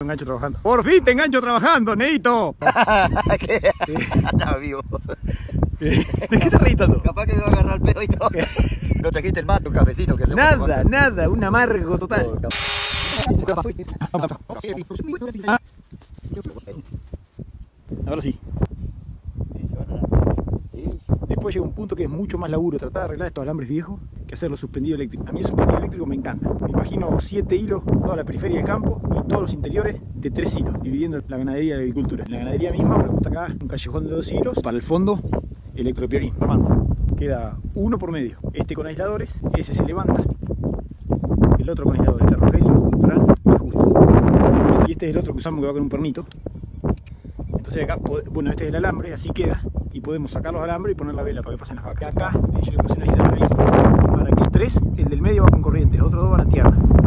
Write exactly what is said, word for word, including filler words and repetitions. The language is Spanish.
Te engancho trabajando. Por fin te engancho trabajando, Neito. ¿Qué? Estaba vivo. ¿De qué te reís tanto? Capaz que me va a agarrar el pedo y todo. No trajiste el mato, un cafecito que se Nada, nada, un amargo total. Ahora sí. Después llega un punto que es mucho más laburo tratar de arreglar estos alambres viejos que hacer los suspendidos eléctricos. A mí el suspendido eléctrico me encanta. Me imagino siete hilos, toda la periferia del campo y todos los interiores de tres hilos, dividiendo la ganadería y la agricultura. En la ganadería misma me gusta acá un callejón de dos hilos, para el fondo electropiorín, formando. Queda uno por medio. Este con aisladores, ese se levanta. El otro con aisladores de Rogelio, Fran y Justo. Y este es el otro que usamos que va con un pernito. Entonces acá, bueno, este es el alambre, así queda. Y podemos sacar los alambres y poner la vela para que pasen las vacas. Acá yo le puse un aislador ahí para que tres, el del medio va con corriente, los otros dos van a tierra.